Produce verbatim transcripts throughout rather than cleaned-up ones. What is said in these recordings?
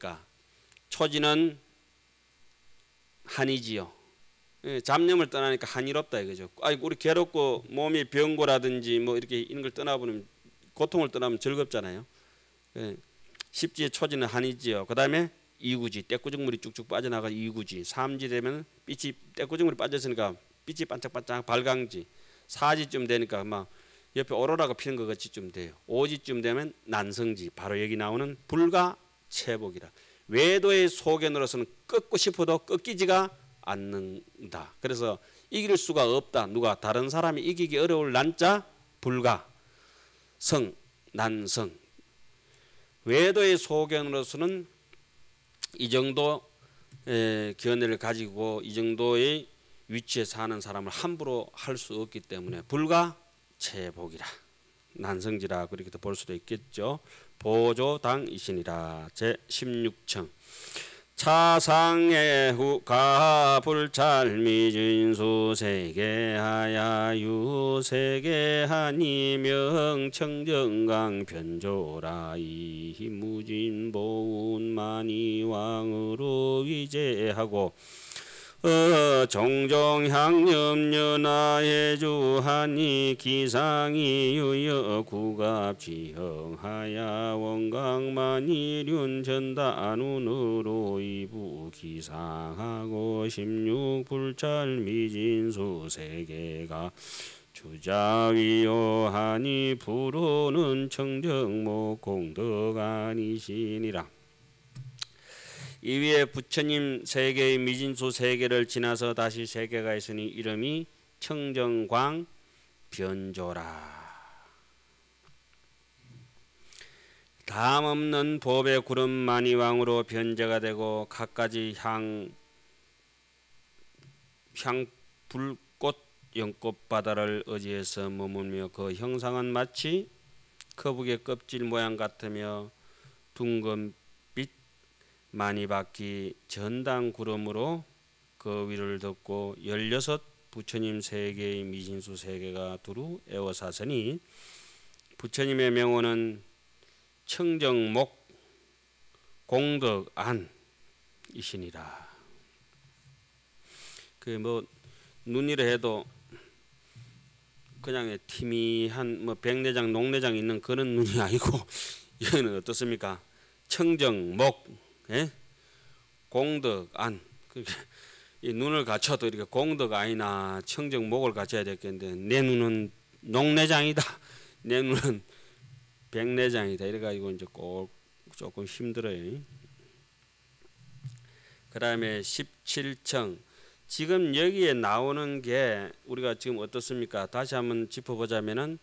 있습니까? 초지는 한이지요. 예, 잡념을 떠나니까 한이롭다 이거죠. 아이고 우리 괴롭고 몸이 병고라든지 뭐 이렇게 이런 걸 떠나보면 고통을 떠나면 즐겁잖아요. 예, 십지의 초지는 한이지요. 그 다음에 이구지, 떼꾸죽물이 쭉쭉 빠져나가 이구지. 삼지 되면 빛이 떼꾸죽물이 빠졌으니까 빛이 반짝반짝 발광지. 사지쯤 되니까 막 옆에 오로라가 피는 것 같이 좀 돼요. 오지쯤 되면 난성지. 바로 여기 나오는 불가체복이라. 외도의 소견으로서는 끊고 싶어도 끊기지가 않는다. 그래서 이길 수가 없다. 누가 다른 사람이 이기기 어려울 난자 불가 성 난성. 외도의 소견으로서는 이 정도 에, 견해를 가지고 이 정도의 위치에 사는 사람을 함부로 할 수 없기 때문에 불가체복이라 난성지라 그렇게 볼 수도 있겠죠. 보조당이시니라. 제십육 청 차상애후 가불찰미진수 세계하야 유세계하니 명청정강 변조라 이무진보운만이 왕으로 위제하고 어 종종향염연하해주하니 기상이 유여 구갑지형하야 원강만이 륜전단운으로 이부 기상하고 십육 불찰미진수 세계가 주자위요하니 불호는 청정목 공덕아니시니라. 이 위에 부처님 세계의 미진수 세계를 지나서 다시 세계가 있으니 이름이 청정광 변조라. 다음 없는 법의 구름 만이왕으로 변제가 되고 갖가지 향, 향 불꽃 연꽃 바다를 의지해서 머물며 그 형상은 마치 거북의 껍질 모양 같으며 둥근 많이 바퀴 전당 구름으로 그 위를 덮고 열여섯 부처님 세계의 미진수 세계가 두루 에워사서니 부처님의 명호는 청정목 공덕안이시니라. 그 뭐 눈이라 해도 그냥 티미한 뭐 백내장 녹내장 있는 그런 눈이 아니고 이거는 어떻습니까? 청정목 예? 공덕안. 이 눈을 갖춰도 이렇게 공덕안이나 청정목을 갖춰야 되겠는데 내 눈은 녹내장이다. 내 눈은 백내장이다. 이래가지고 이제 꼭 조금 힘들어요. 그 다음에 십칠 청. 지금 여기에 나오는 게 우리가 지금 어떻습니까? 다시 한번 짚어보자면은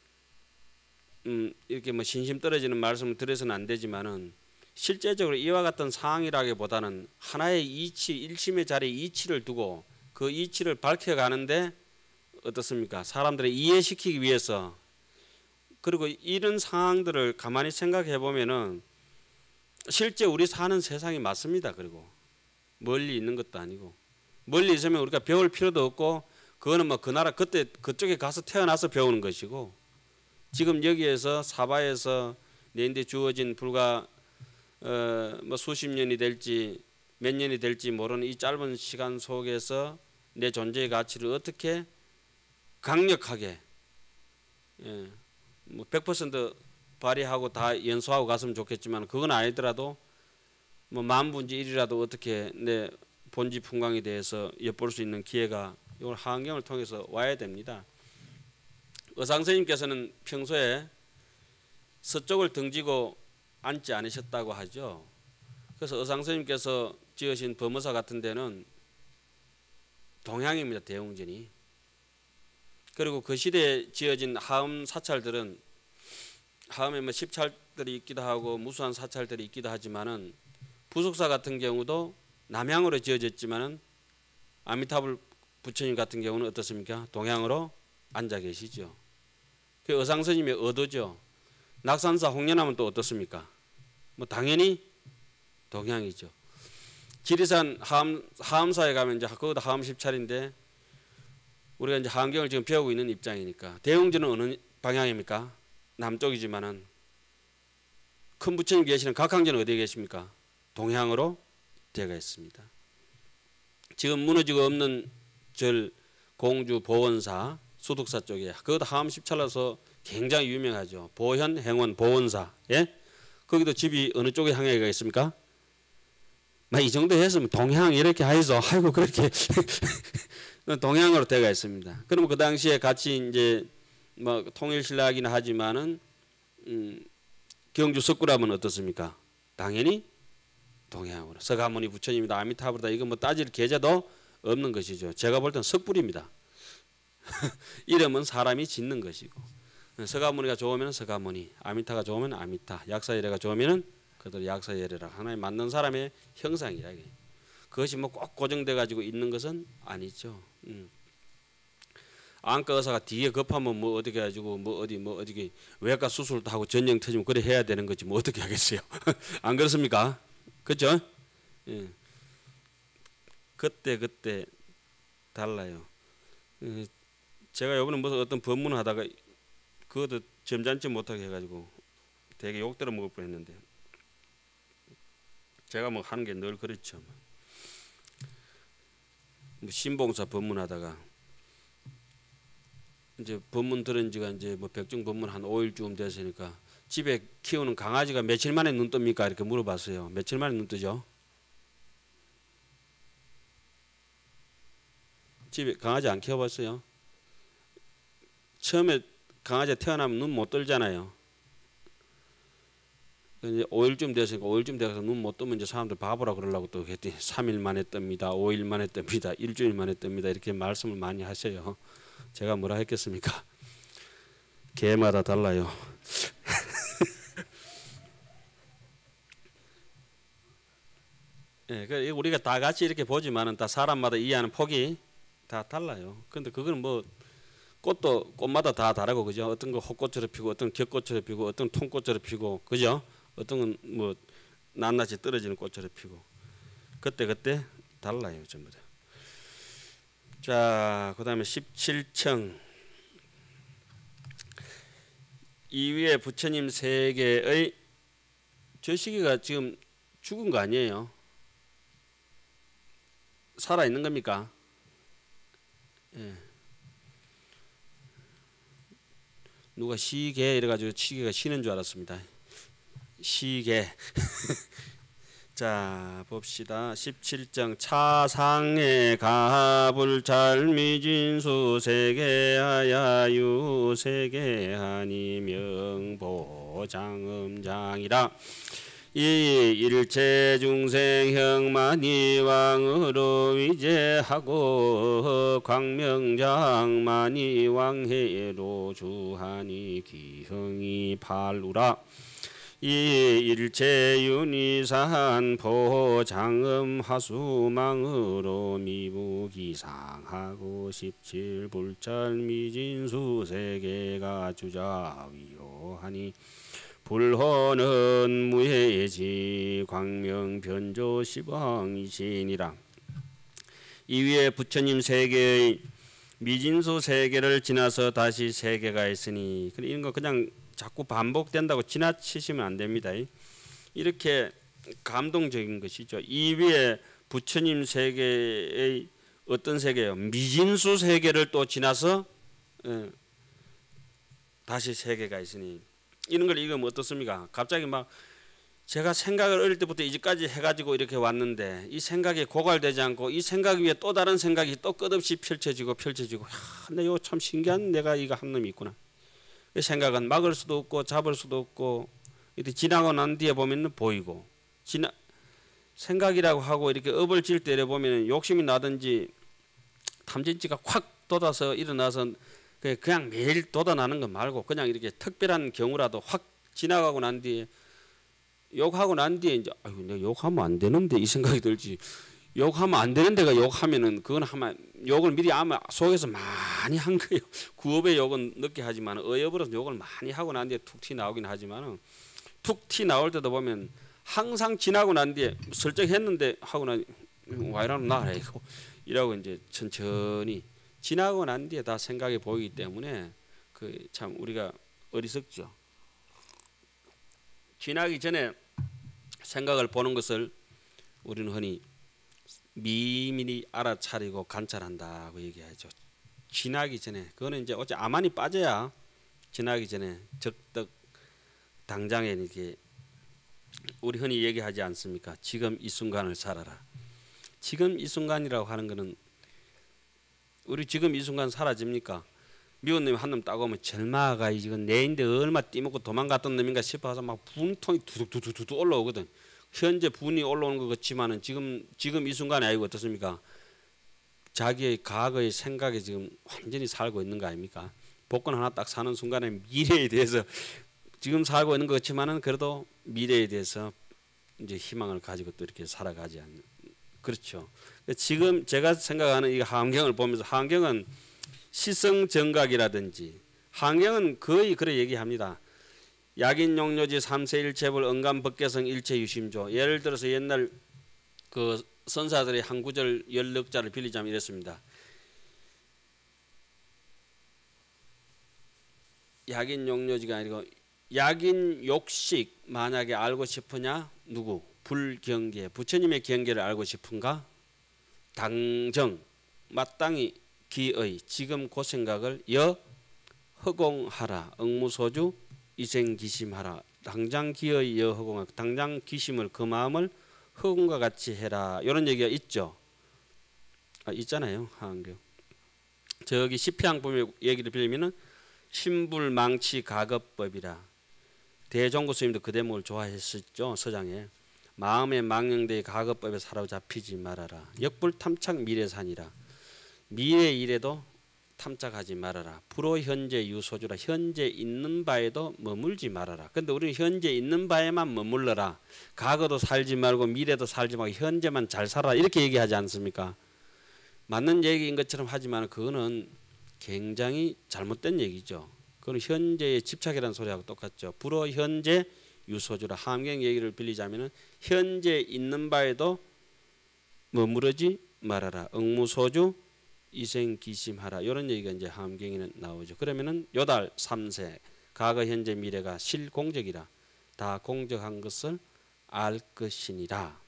음, 이렇게 뭐 신심 떨어지는 말씀을 드려서는 안 되지만은 실제적으로 이와 같은 상황이라기보다는 하나의 이치, 일심의 자리에 이치를 두고 그 이치를 밝혀가는데 어떻습니까? 사람들을 이해시키기 위해서. 그리고 이런 상황들을 가만히 생각해 보면은 실제 우리 사는 세상이 맞습니다. 그리고 멀리 있는 것도 아니고 멀리 있으면 우리가 배울 필요도 없고 그거는 뭐 그 나라 그때 그쪽에 가서 태어나서 배우는 것이고 지금 여기에서 사바에서 내인데 주어진 불과 어, 뭐 수십 년이 될지 몇 년이 될지 모르는 이 짧은 시간 속에서 내 존재의 가치를 어떻게 강력하게 예, 뭐 백 퍼센트 발휘하고 다 연소하고 갔으면 좋겠지만 그건 아니더라도 뭐 만분의 일이라도 어떻게 내 본지 풍광에 대해서 엿볼 수 있는 기회가 이걸 환경을 통해서 와야 됩니다. 의상 선생님께서는 평소에 서쪽을 등지고 앉지 않으셨다고 하죠. 그래서 의상 선생님께서 지으신 범어사 같은 데는 동향입니다. 대웅전이. 그리고 그 시대에 지어진 하음 사찰들은 하음에 뭐 십찰들이 있기도 하고 무수한 사찰들이 있기도 하지만은 부속사 같은 경우도 남향으로 지어졌지만은 아미타불 부처님 같은 경우는 어떻습니까? 동향으로 앉아 계시죠. 그 의상 스님의 의도죠. 낙산사 홍련하면 또 어떻습니까? 뭐 당연히 동향이죠. 지리산 하암, 하암사에 가면 이제 그것도 하암 십찰인데 우리가 이제 하암경을 지금 배우고 있는 입장이니까 대웅전은 어느 방향입니까? 남쪽이지만은 큰 부처님 계시는 각항전은 어디에 계십니까? 동향으로 되어 있습니다. 지금 무너지고 없는 절 공주 보원사 수덕사 쪽에 그것도 하암 십찰로서 굉장히 유명하죠. 보현 행원 보원사. 예? 거기도 집이 어느 쪽에 향해 가 있습니까? 이 정도 했으면 동향 이렇게 하이소. 아이고 그렇게 동향으로 되어 있습니다. 그러면 그 당시에 같이 이제 뭐 통일신라이긴 하지만은 음, 경주 석굴암은 어떻습니까? 당연히 동향으로. 서가모니 부처님이다 아미타불이다 이거 뭐 따질 계제도 없는 것이죠. 제가 볼 땐 석불입니다. 이름은 사람이 짓는 것이고 서가모니가 좋으면 서가모니, 아미타가 좋으면 아미타, 약사예례가 좋으면 그들 약사예례라 하나에 맞는 사람의 형상이라. 그것이 뭐 꼭 고정돼 가지고 있는 것은 아니죠. 음. 안과 의사가 뒤에 급하면 뭐 어떻게 해가지고 뭐 어디 뭐 어디 외과 수술도 하고 전쟁 터지면 그래 해야 되는 거지 뭐 어떻게 하겠어요? 안 그렇습니까? 그렇죠? 예. 그때 그때 달라요. 예. 제가 이번에 무슨 어떤 법문을 하다가 그것도 점잖지 못하게 해가지고 되게 욕들어 먹을 뻔했는데 제가 뭐 하는 게 늘 그렇죠. 뭐 신봉사 법문하다가 이제 법문 들은 지가 이제 뭐 백중 법문 한 오 일쯤 됐으니까 집에 키우는 강아지가 며칠 만에 눈 뜹니까? 이렇게 물어봤어요. 며칠 만에 눈 뜨죠? 집에 강아지 안 키워봤어요? 처음에 강아지 태어나면 눈 못 뜨잖아요. 이제 오 일쯤 됐으니까 오 일쯤 돼서 눈 못 뜨면 이제 사람들 바보라 그러려고 또 했더니 삼 일 만에 뜹니다. 오 일 만에 뜹니다. 일주일 만에 뜹니다. 이렇게 말씀을 많이 하셔요. 제가 뭐라 했겠습니까? 개마다 달라요. 예, 그 우리가 다 같이 이렇게 보지만은 다 사람마다 이해하는 폭이 다 달라요. 근데 그거는 뭐 꽃도 꽃마다 다 다르고 그죠? 어떤 거 헛꽃처럼 피고, 어떤 겹꽃처럼 피고, 어떤 통꽃처럼 피고, 그죠? 어떤 건 뭐 낱낱이 떨어지는 꽃처럼 피고, 그때 그때 달라요 전부 다. 자, 그다음에 십칠 층 이 위에 부처님 세계의 저 시기가 지금 죽은 거 아니에요? 살아 있는 겁니까? 예. 누가 시계 이래가지고 시계가 쉬는 줄 알았습니다. 시계. 자 봅시다. 십칠 장 차상의 가불잘미진수 세계하야유 세계하니 명보장음장이라 이 일체 중생 형만이 왕으로 위제하고 광명장만이 왕해로 주하니 기형이 발루라 이 일체 윤이산 포장음 하수망으로 미부기상하고 십칠 불찰 미진수 세계가 주자위로하니 불호는 무해지 광명변조 시방이시니라. 이 위에 부처님 세계의 미진수 세계를 지나서 다시 세계가 있으니 이런 거 그냥 자꾸 반복된다고 지나치시면 안 됩니다. 이렇게 감동적인 것이죠. 이 위에 부처님 세계의 어떤 세계예요? 미진수 세계를 또 지나서 다시 세계가 있으니 이런 걸 읽으면 어떻습니까? 갑자기 막 제가 생각을 어릴 때부터 이제까지 해가지고 이렇게 왔는데 이 생각이 고갈되지 않고 이 생각 위에 또 다른 생각이 또 끝없이 펼쳐지고 펼쳐지고 야, 근데 이거 참 신기한 내가 이거 한 놈이 있구나. 이 생각은 막을 수도 없고 잡을 수도 없고 이렇게 지나고 난 뒤에 보면 보이고 지나 생각이라고 하고 이렇게 업을 질 때 보면 욕심이 나든지 탐진치가 확 돋아서 일어나서 그냥 매일 돋아나는 거 말고 그냥 이렇게 특별한 경우라도 확 지나가고 난 뒤에 욕하고 난 뒤에 이제 아유 내가 욕하면 안 되는데 이 생각이 들지. 욕하면 안 되는 데가 욕하면은 그건 하면 욕을 미리 아마 속에서 많이 한 거예요. 구업의 욕은 늦게 하지만 어여버려서 욕을 많이 하고 난 뒤에 툭 튀 나오긴 하지만은 툭 튀 나올 때도 보면 항상 지나고 난 뒤에 슬쩍 했는데 하고 난 와 이러면 나라 이거 이라고 이제 천천히 지나고 난 뒤에 다 생각이 보이기 때문에 그 참 우리가 어리석죠. 지나기 전에 생각을 보는 것을 우리는 흔히 미미리 알아차리고 관찰한다고 얘기하죠. 지나기 전에 그거는 이제 어째 아만이 빠져야 지나기 전에 적덕 당장에 이렇게 우리 흔히 얘기하지 않습니까? 지금 이 순간을 살아라. 지금 이 순간이라고 하는 거는 우리 지금 이 순간 사라집니까? 미운 놈이 한 놈 따고 오면 절마가 이건 내인데 얼마 띠먹고 도망갔던 놈인가 싶어서 막 분통이 두둑두둑두둑 올라오거든. 현재 분이 올라오는 것 같지만은 지금 지금 이 순간에 아니고 어떻습니까? 자기의 과거의 생각에 지금 완전히 살고 있는 거 아닙니까? 복권 하나 딱 사는 순간에 미래에 대해서 지금 살고 있는 것 같지만은 그래도 미래에 대해서 이제 희망을 가지고 또 이렇게 살아가지 않는 그렇죠. 지금 제가 생각하는 이 환경을 보면서 환경은 시성정각이라든지 환경은 거의 그래 얘기합니다. 약인용료지 삼세일체불 언감법계성 일체유심조. 예를 들어서 옛날 그 선사들의 한 구절 연력자를 빌리자면 이랬습니다. 약인용료지가 아니고 약인 욕식 만약에 알고 싶으냐 누구? 불경계 부처님의 경계를 알고 싶은가? 당정 마땅히 기의 지금 그 생각을 여 허공하라 응무소주 이생기심하라 당장 기의 여 허공하 당장 기심을 그 마음을 허공과 같이 해라 이런 얘기가 있죠. 아, 있잖아요. 한경 저기 시피항법의 얘기를 빌리면은 신불망치 가급법이라 대종고 스님도 그 대목을 좋아했었죠. 서장에 마음의 망령되의 가급법에 사로잡히지 말아라. 역불탐착 미래산이라 미래 일에도 탐착하지 말아라. 불호 현재 유소주라 현재 있는 바에도 머물지 말아라. 근데 우리는 현재 있는 바에만 머물러라. 과거도 살지 말고 미래도 살지 말고 현재만 잘 살아라 이렇게 얘기하지 않습니까? 맞는 얘기인 것처럼 하지만 그거는 굉장히 잘못된 얘기죠. 그건 현재에 집착이라는 소리하고 똑같죠. 불호 현재 유소주라 함경 얘기를 빌리자면은 현재 있는 바에도 머무르지 말아라. 응무소주 이생기심하라 이런 얘기가 이제 함경에는 나오죠. 그러면은 요달 삼세 과거 현재 미래가 실공적이라 다 공적한 것을 알 것이니라.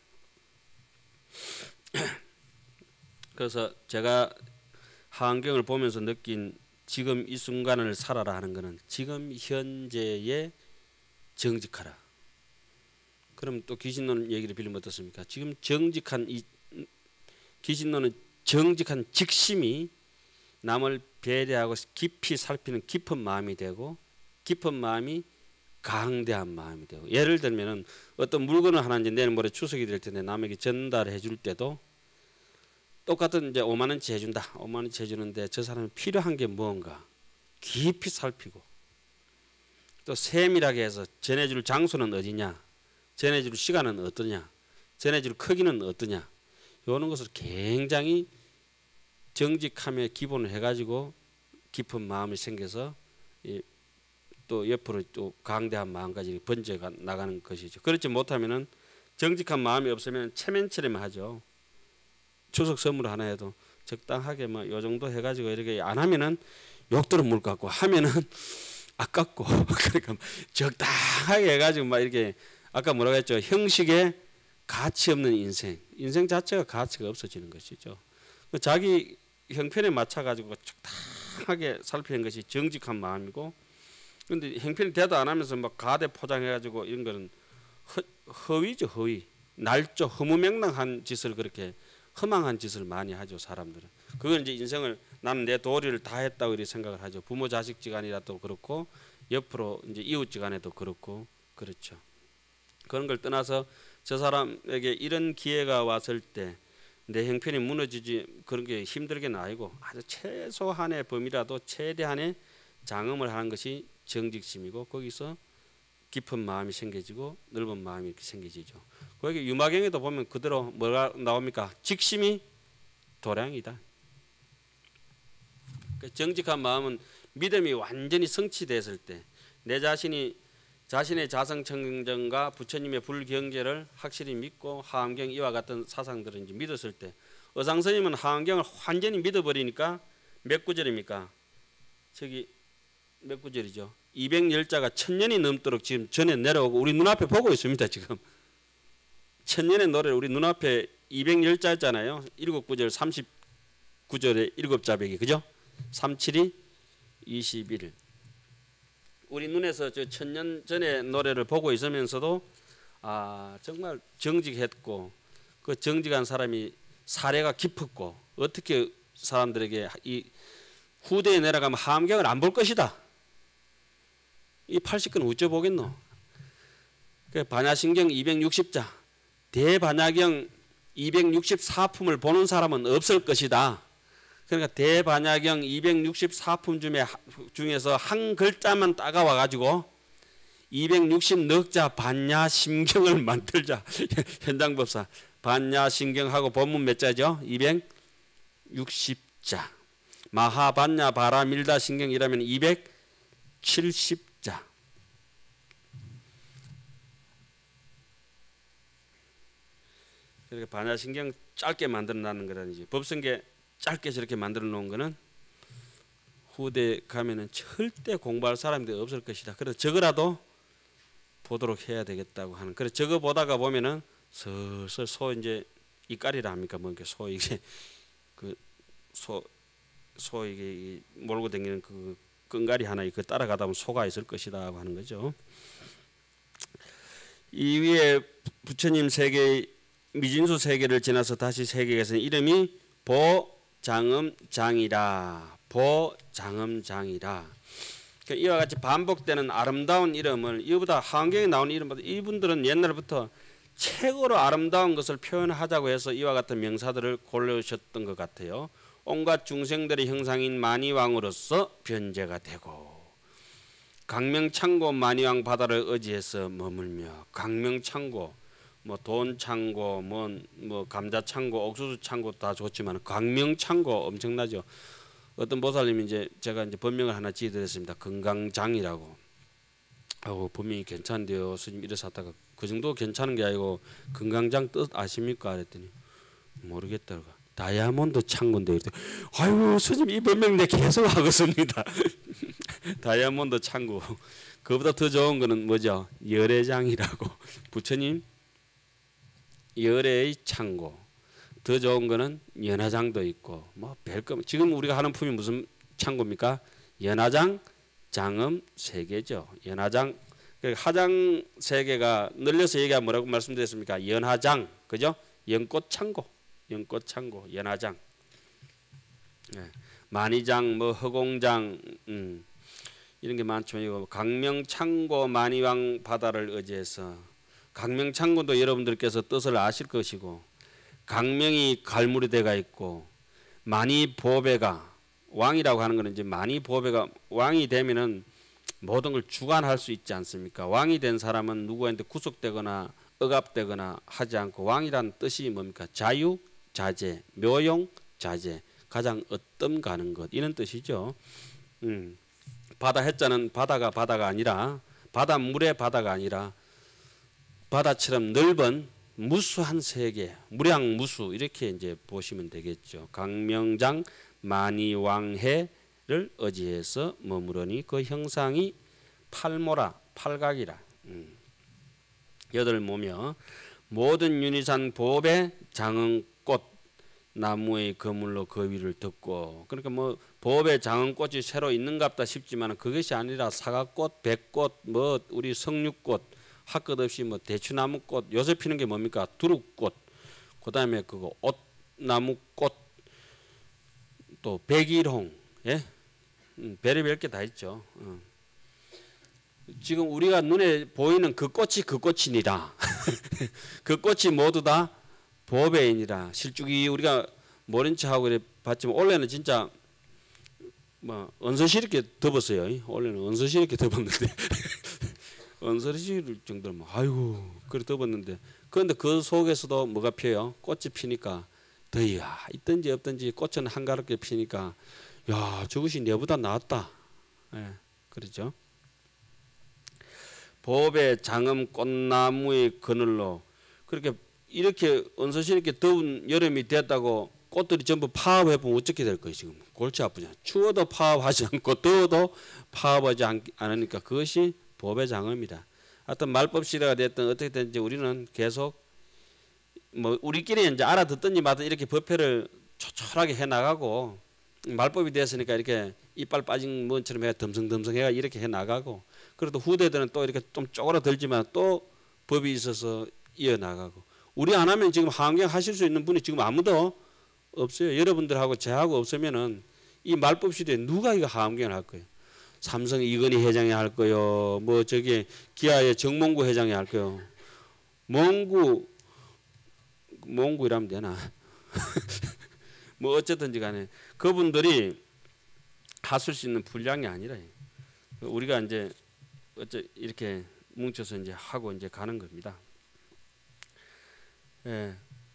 그래서 제가 함경을 보면서 느낀 지금 이 순간을 살아라 하는 것은 지금 현재에 정직하라. 그럼 또 귀신론 얘기를 빌리면 어떻습니까? 지금 정직한 이 귀신론은 정직한 직심이 남을 배려하고 깊이 살피는 깊은 마음이 되고 깊은 마음이 강대한 마음이 되고 예를 들면은 어떤 물건을 하나 이제 내일 모레 추석이 될 텐데 남에게 전달해 줄 때도 똑같은 이제 오만 원치 해준다. 오만 원치 해주는데 저 사람이 필요한 게 뭔가 깊이 살피고 또 세밀하게 해서 전해줄 장소는 어디냐, 전해줄 시간은 어떠냐, 전해줄 크기는 어떠냐 이런 것을 굉장히 정직함에 기본을 해가지고 깊은 마음이 생겨서 또 옆으로 또 강대한 마음까지 번져 나가는 것이죠. 그렇지 못하면은 정직한 마음이 없으면 체면처럼 하죠. 추석 선물 하나 해도 적당하게 뭐 요 정도 해가지고 이렇게 안 하면은 욕도로 물 같고 하면은 아깝고 그러니까 적당하게 해가지고 막 이렇게 아까 뭐라고 했죠? 형식에 가치 없는 인생, 인생 자체가 가치가 없어지는 것이죠. 자기 형편에 맞춰 가지고 적당하게 살피는 것이 정직한 마음이고, 그런데 형편이 대도 안 하면서 막 가대 포장해 가지고 이런 거는 허, 허위죠, 허위. 날조 허무맹랑한 짓을 그렇게 허망한 짓을 많이 하죠, 사람들은. 그건 이제 인생을 나는 내 도리를 다 했다고 이렇게 생각을 하죠. 부모 자식지간이라도 그렇고 옆으로 이제 이웃지간에도 그렇고 그렇죠. 그런 걸 떠나서 저 사람에게 이런 기회가 왔을 때 내 형편이 무너지지 그런 게 힘들게는 아니고 아주 최소한의 범위라도 최대한의 장엄을 하는 것이 정직심이고 거기서 깊은 마음이 생겨지고 넓은 마음이 이렇게 생겨지죠. 거기 유마경에도 보면 그대로 뭐가 나옵니까? 직심이 도량이다. 정직한 마음은 믿음이 완전히 성취됐을 때 내 자신이 자신의 자성청정과 부처님의 불경제를 확실히 믿고 하암경 이와 같은 사상들을 이제 믿었을 때 어상스님은 하암경을 완전히 믿어버리니까 몇 구절입니까? 저기 몇 구절이죠? 이백십 자가 천년이 넘도록 지금 전에 내려오고 우리 눈앞에 보고 있습니다. 지금 천년의 노래를 우리 눈앞에 이백십 자잖아요. 일곱 구절 삼십구 절에 일곱 자배기 그죠? 삼칠이 이십일. 우리 눈에서 저 천년 전의 노래를 보고 있으면서도 아 정말 정직했고 그 정직한 사람이 사례가 깊었고 어떻게 사람들에게 이 후대에 내려가면 함경을 안 볼 것이다. 이 팔십 권 어째 보겠노? 그 반야신경 이백육십 자 대반야경 이백육십사 품을 보는 사람은 없을 것이다. 그러니까 대반야경 이백육십사 품 중에, 중에서 한 글자만 따가와 가지고 이백육십 넉자 반야심경을 만들자. 현장법사 반야심경하고 본문 몇 자죠? 이백육십 자. 마하반야 바라밀다 신경이라면 이백칠십 자. 그러니까 반야신경 짧게 만들어 놨는 거라든지 법성계 짧게 저렇게 만들어 놓은 거는 후대 가면은 절대 공부할 사람들이 없을 것이다. 그래서 저거라도 보도록 해야 되겠다고 하는. 그래서 저거 보다가 보면은 슬슬 소 이제 이깔이라 합니까? 뭐 이렇게 소 이게 그 소 소 이게 몰고 다니는 그 끈가리 하나 그 따라가다 보면 소가 있을 것이다 하는 거죠. 이 위에 부처님 세계 미진수 세계를 지나서 다시 세계에서는 이름이 보장음장이라 보장음장이라. 그러니까 이와 같이 반복되는 아름다운 이름을 이보다 한경에 나오는 이름보다 이분들은 옛날부터 최고로 아름다운 것을 표현하자고 해서 이와 같은 명사들을 고르셨던 것 같아요. 온갖 중생들의 형상인 만이왕으로서 변제가 되고 강명창고 만이왕 바다를 의지해서 머물며 강명창고 뭐 돈창고 뭐, 뭐 감자창고 옥수수창고 다 좋지만 강명창고 엄청나죠. 어떤 보살님이 이제 제가 이제 법명을 하나 지어드렸습니다. 건강장이라고. 아고 법명이 괜찮은데요. 스님 이래서 하다가 그 정도 괜찮은 게 아니고 건강장 뜻 아십니까? 그랬더니 모르겠다고. 다이아몬드 창고인데 이랬더니 아이고 스님 이 법명 내 계속 하겠습니다. 다이아몬드 창고. 그보다 더 좋은 거는 뭐죠? 열애장이라고. 부처님 열애의 창고. 더 좋은 거는 연화장도 있고 뭐 별거. 지금 우리가 하는 품이 무슨 창고입니까? 연화장, 장음 세 개죠. 연화장, 화장 세 개가 늘려서 얘기하면 뭐라고 말씀드렸습니까? 연화장, 그죠? 연꽃 창고, 연꽃 창고, 연화장, 네. 만이장, 뭐 허공장, 음, 이런 게 많죠. 이거 강명 창고 만이왕 바다를 의지해서. 강명 창고도 여러분들께서 뜻을 아실 것이고. 강명이 갈무리 대가 있고 만이 보배가 왕이라고 하는 것은 이제 만이 보배가 왕이 되면은 모든 걸 주관할 수 있지 않습니까? 왕이 된 사람은 누구한테 구속되거나 억압되거나 하지 않고 왕이란 뜻이 뭡니까? 자유, 자재, 묘용, 자재, 가장 어떤 가는 것 이런 뜻이죠. 음. 바다 해자는 바다가 바다가 아니라 바닷물의 바다가 아니라 바다처럼 넓은 무수한 세계, 무량무수 이렇게 이제 보시면 되겠죠. 강명장 만이왕해를 의지해서 머무르니 그 형상이 팔모라, 팔각이라. 음. 여덟 모며 모든 윤희산 보배 장흥꽃 나무의 거물로 그 위를 덮고. 그러니까 뭐 보배 장흥꽃이 새로 있는갑다 싶지만 그것이 아니라 사과꽃, 백꽃, 뭐 우리 석류꽃 할 것 없이 뭐 대추나무꽃 요새 피는 게 뭡니까? 두릅꽃, 그 다음에 그거 옷나무꽃, 또 백일홍, 예, 음, 별의별 게 다 있죠. 어. 지금 우리가 눈에 보이는 그 꽃이 그 꽃이니라. 그 꽃이 모두 다 보배이니라. 실쭉이 우리가 모른 척하고 이래 봤지만 원래는 진짜 뭐 언서시 이렇게 덮었어요. 원래는 언서시 이렇게 덮었는데. 언서리실 정도면 아이고 그래 덮었는데 그런데 그 속에서도 뭐가 피어요? 꽃이 피니까 더이야 있든지 없든지 꽃은 한가롭게 피니까 야 저것이 내보다 낫다. 예, 그렇죠. 보배 장음 꽃나무의 그늘로 그렇게 이렇게 언서시 이렇게 더운 여름이 됐다고 꽃들이 전부 파업해 보면 어떻게 될 거예요? 지금 골치 아프잖아. 추워도 파업하지 않고 더워도 파업하지 않, 않으니까 그것이 보배 장음이다. 하여튼 말법 시대가 됐든 어떻게 됐든지 우리는 계속 뭐 우리끼리 이제 알아듣든지 마든 이렇게 법회를 초촐하게 해 나가고 말법이 됐으니까 이렇게 이빨 빠진 뭔처럼 해 덤성덤성 해가 이렇게 해 나가고 그래도 후대들은 또 이렇게 좀 쪼그라들지만 또 법이 있어서 이어 나가고 우리 안 하면 지금 하원경 하실 수 있는 분이 지금 아무도 없어요. 여러분들하고 저하고 없으면은 이 말법 시대에 누가 이거 하원경을 할 거예요? 삼성 이건희 회장이 할 거요. 뭐 저기 기아의 정몽구 회장이 할 거요. 몽구 몽구 이라면 되나? 뭐 어쨌든지 간에 그분들이 하실 수 있는 분량이 아니라 우리가 이제 어째 이렇게 뭉쳐서 이제 하고 이제 가는 겁니다. 예.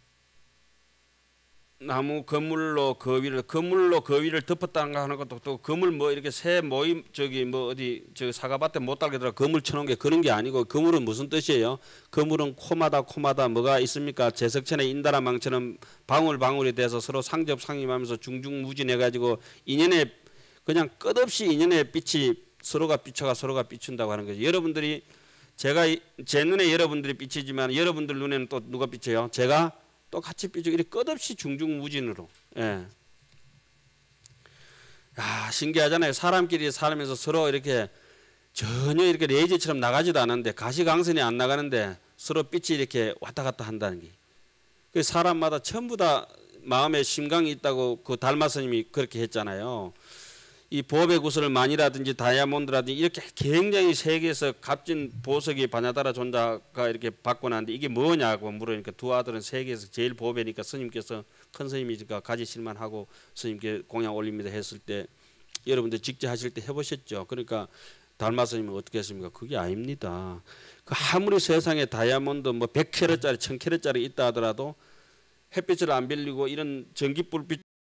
나무 거물로 거위를 거물로 거위를 덮었다는 거 하는 것도 또 거물 뭐 이렇게 새 모임 저기 뭐 어디 저 사과밭에 못 달게더라 거물 쳐놓은 게 그런 게 아니고 거물은 무슨 뜻이에요? 거물은 코마다 코마다 뭐가 있습니까? 제석천의 인다라망처럼 방울방울이 돼서 서로 상접상임하면서 중중무진해 가지고 인연에 그냥 끝없이 인연의 빛이 서로가 비춰가 서로가 비춘다고 하는 거죠. 여러분들이 제가 제 눈에 여러분들이 비치지만 여러분들 눈에는 또 누가 비쳐요? 제가 똑같이 삐죽 이렇게 끝없이 중중무진으로. 예. 야, 신기하잖아요. 사람끼리 살면서 서로 이렇게 전혀 이렇게 레이저처럼 나가지도 않는데 가시광선이 안 나가는데 서로 빛이 이렇게 왔다 갔다 한다는 게. 그 사람마다 전부 다 마음에 심강이 있다고 그 달마 스님이 그렇게 했잖아요. 이 보배 구슬을 만이라든지 다이아몬드라든지 이렇게 굉장히 세계에서 값진 보석이 바냐다라 존자가 이렇게 받고 나는데 이게 뭐냐고 물으니까 두 아들은 세계에서 제일 보배니까 스님께서 큰 스님이니까 가지실만 하고 스님께 공양 올립니다 했을 때 여러분들 직접 하실 때 해보셨죠. 그러니까 달마 스님은 어떻게 했습니까? 그게 아닙니다. 그 아무리 세상에 다이아몬드 뭐 백 캐럿짜리 천 캐럿짜리 있다 하더라도 햇빛을 안 빌리고 이런 전기불빛